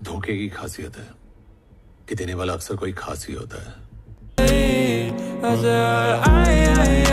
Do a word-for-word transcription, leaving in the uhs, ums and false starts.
धोखे की खासियत है कि देने वाला अक्सर कोई खास ही होता है।